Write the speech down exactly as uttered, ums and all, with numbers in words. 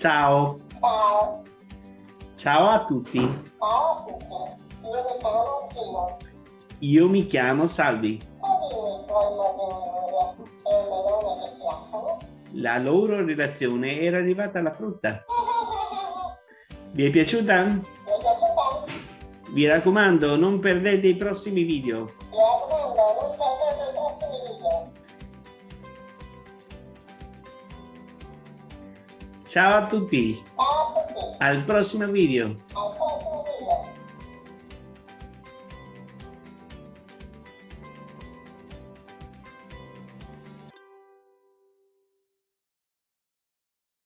Ciao. Ciao. Ciao a tutti. Ciao a tutti. Io mi chiamo Martino. Io mi chiamo Salvi. E dimmi i tuoi modelli e le melone che ti piacciono. La loro relazione era arrivata alla frutta. Vi è piaciuta? Mi è piaciuta? Vi raccomando, non perdete i prossimi video. Mi raccomando, non perdete i prossimi video. Ciao a tutti. Ciao a tutti. Al prossimo video.